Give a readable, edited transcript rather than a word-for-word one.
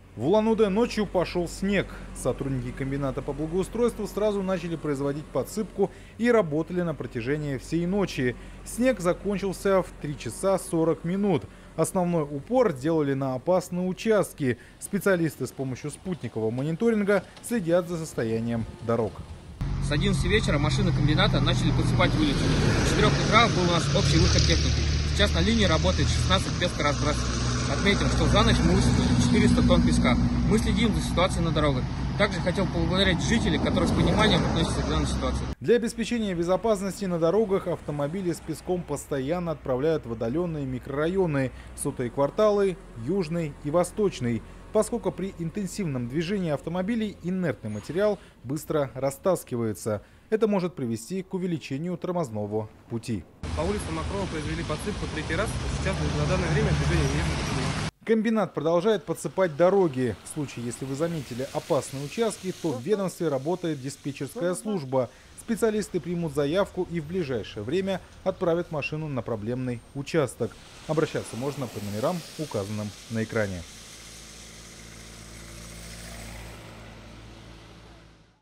В Улан-Удэ ночью пошел снег. Сотрудники комбината по благоустройству сразу начали производить подсыпку и работали на протяжении всей ночи. Снег закончился в 3 часа 40 минут. Основной упор делали на опасные участки. Специалисты с помощью спутникового мониторинга следят за состоянием дорог. С 11 вечера машины комбината начали подсыпать улицу. С 4 утра был у нас общий выход техники. Сейчас на линии работает 16 пескоразбрасывателей. Отметим, что за ночь мы высыпали 400 тонн песка. Мы следим за ситуацией на дорогах. Также хотел поблагодарить жителей, которые с пониманием относятся к данной ситуации. Для обеспечения безопасности на дорогах автомобили с песком постоянно отправляют в отдаленные микрорайоны, сотые кварталы, южный и восточный, поскольку при интенсивном движении автомобилей инертный материал быстро растаскивается. Это может привести к увеличению тормозного пути. По улице Мокрова произвели подсыпку третий раз. Сейчас на данное время движение не запрещено. Комбинат продолжает подсыпать дороги. В случае, если вы заметили опасные участки, то в ведомстве работает диспетчерская служба. Специалисты примут заявку и в ближайшее время отправят машину на проблемный участок. Обращаться можно по номерам, указанным на экране.